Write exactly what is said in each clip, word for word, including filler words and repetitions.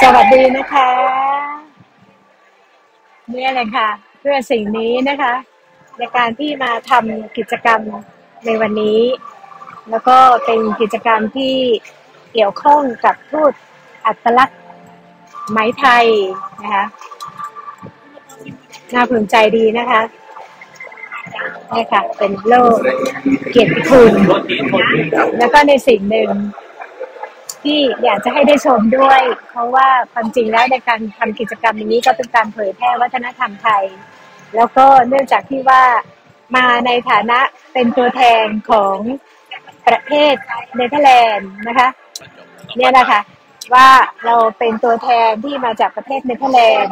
วัสดีนะคะนี่เลยค่ะเพื่อสิ่งนี้นะคะในการที่มาทำกิจกรรมในวันนี้แล้วก็เป็นกิจกรรมที่เกี่ยวข้องกับทูตอัตลักษณ์ไหมไทยนะคะน่าภูมิใจดีนะคะนี่ค่ะเป็นโล่เกียรติคุณแล้วก็ในสิ่งหนึ่งที่อยากจะให้ได้ชมด้วยเพราะว่าความจริงแล้วในการทำกิจกรรมนี้ก็เป็นการเผยแพร่วัฒนธรรมไทยแล้วก็เนื่องจากที่ว่ามาในฐานะเป็นตัวแทนของประเทศเนเธอร์แลนด์นะคะเนี่ยนะคะว่าเราเป็นตัวแทนที่มาจากประเทศเนเธอร์แลนด์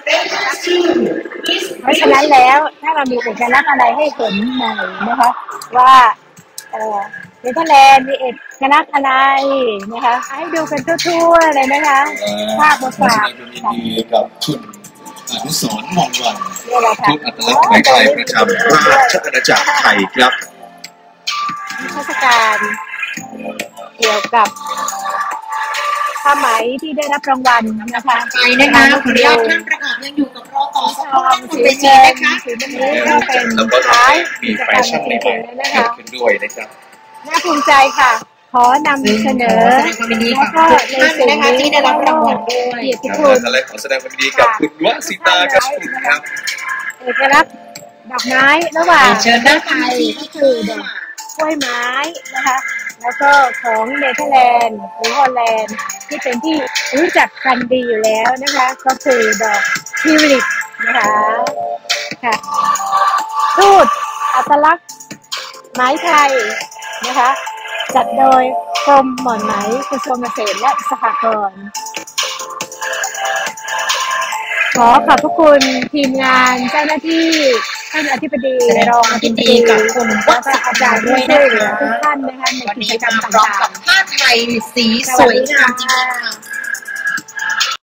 เพราะฉะนั้นแล้วถ้าเรามีเอกลักษณ์อะไรให้เห็นหน่อยนะคะว่าเอ่อเนเธอร์แลนด์มีเอกลักษณ์อะไรนะคะให้ดูกันทั่วๆเลยนะคะภาพมาฝากดีกับคุณอนุสรณ์มองวันทูตอัตลักษณ์ไหมไทยประจำราชอาณาจักรไทยครับเทศกาลเกี่ยวกับผ้าไหมที่ได้รับรางวัลนะคะไปนะคะขออนุญาตท่านประกอบยังอยู่กับรอต่อสักครู่ท่านบนเวทีนะคะสีนี้ก็เป็นท้ายกิจกรรมจริงๆนะคะขึ้นด้วยนะครับน่าภูมิใจค่ะขอนำเสนอแล้วก็ในสิ่งนี้ที่ได้รับรางวัลด้วยเกียรติคุณและขอแสดงความยินดีกับคุณวสิตากัสกุลครับเอกลักษณ์ดอกไม้ระหว่างประเทศไทยก็คือดอกกล้วยไม้นะคะแล้วก็ของเนเธอร์แลนด์หรือฮอลแลนด์ที่เป็นที่รู้จักกันดีอยู่แล้วนะคะก็คือดอกทิวลิปนะคะค่ะทูตอัตลักษณ์ไหมไทยนะคะจัดโดยกรมหม่อนไหมกระทรวงเกษตรและสหกรณ์ขอขอบพระคุณทีมงานเจ้าหน้าที่ท่านอธิบดีรองอธิบดีกับคุณวัฒน์อาจารย์ด้วยนะคะทุกท่านนะคะในกิจกรรมต่างๆกับผ้าไทยสีสวยงามจริงๆค่ะ